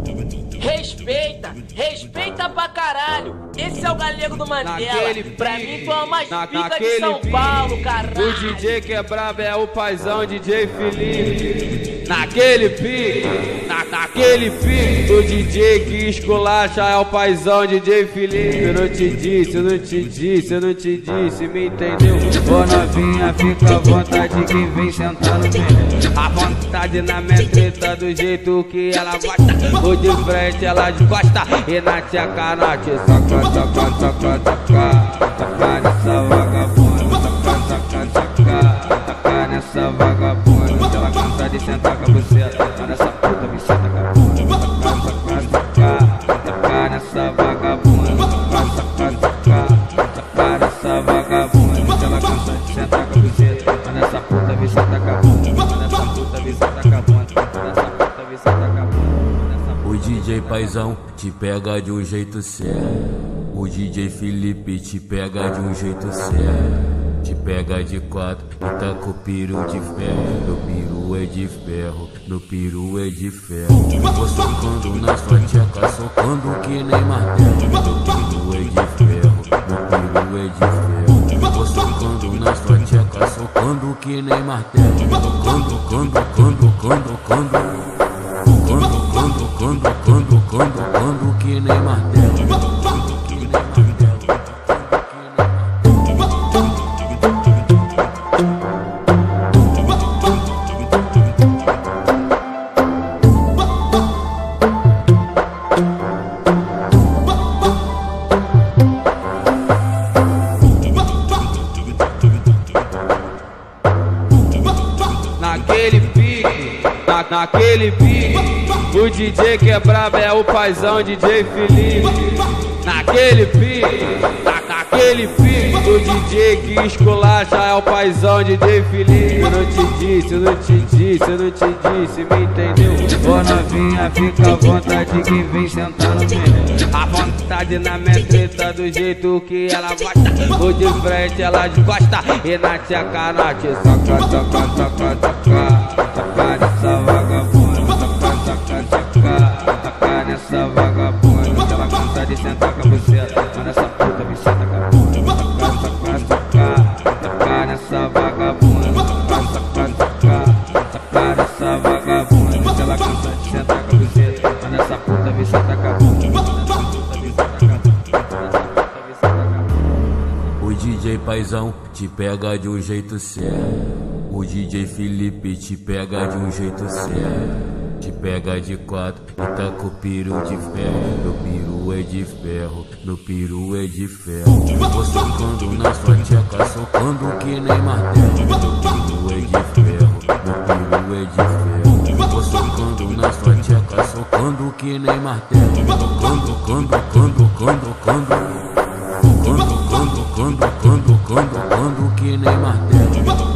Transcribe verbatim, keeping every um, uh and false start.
Respeita, respeita pra caralho. Esse é o Galego do Mandela. Naquele Pra pique, mim tu é o mais na, pica de São pique. Paulo, caralho. O D J que é brabo é o paizão D J Felipe. Naquele pique, na, naquele pique. O D J que esculacha é o paizão D J Felipe. Eu não te disse, eu não te disse, eu não te disse, me entendeu? Ô novinha, fica à vontade que vem sentar no meio. A vontade na minha treta do jeito que ela gosta. O de frente ela desgosta e na tcheca, na tcheca, saca, saca, saca, saca. Saca nessa vagabunda, saca, saca, saca. Saca nessa vagabunda, ela cansa de sentar com a buceta. Tá nessa puta, me senta com a bunda. Saca, saca, saca. Saca nessa vagabunda, saca, saca, saca. Saca nessa vagabunda, ela cansa de sentar com a buceta. Tá nessa puta, me senta com a bunda. Tá nessa puta, me senta com a bunda. Tá nessa puta, me senta com a bunda. O D J paizão te pega de um jeito sério. O D J Felipe te pega de um jeito sério. Te pega de quatro e tá com o piru de ferro. Meu piru é de ferro, meu piru é de ferro. Vou socando na sua tcheca, socando que nem martelo. Meu piru é de ferro, meu piru é de ferro. Vou socando na sua tcheca, socando que nem martelo. Quando, quando, quando, quando, quando. Quando, quando, quando, quando, quando, quando que nem martelo. Quando que nem martelo. Naquele pique, na, naquele pique. O D J que é brabo é o paizão D J Felipe. Naquele pique, na, naquele pique. O D J que esculacha é o paizão D J Felipe. Eu não te disse, eu não te disse, eu não te disse, me entendeu? Ô novinha, fica à vontade que vem sentar no meio. A vontade na minha treta do jeito que ela gosta. O de frente ela desgosta e na tcheca, na tcheca, saca, saca, saca, saca. Saca nessa vagabunda, saca, saca, saca. Saca nessa vagabunda, ela cansa de sentar com a buceta. Tá nessa puta, me senta com a bunda. Saca, saca, saca. Saca nessa vagabunda, saca, saca, saca. Saca nessa vagabunda, ela cansa de sentar com a buceta. Tá nessa puta, me senta com a bunda. O D J paizão te pega de um jeito sério. O D J Felipe te pega de um jeito sério. Te pega de quatro e tá com o piru de ferro. Meu piru é de ferro, meu peru é de ferro. Vou socando na sua tcheca, socando que nem martelo. Meu piru é de ferro, meu peru é de ferro. Vou socando na sua tcheca, socando que nem martelo. Quando, quando, quando, quando, quando. Quando, quando, quando, quando, quando, quando que nem martelo.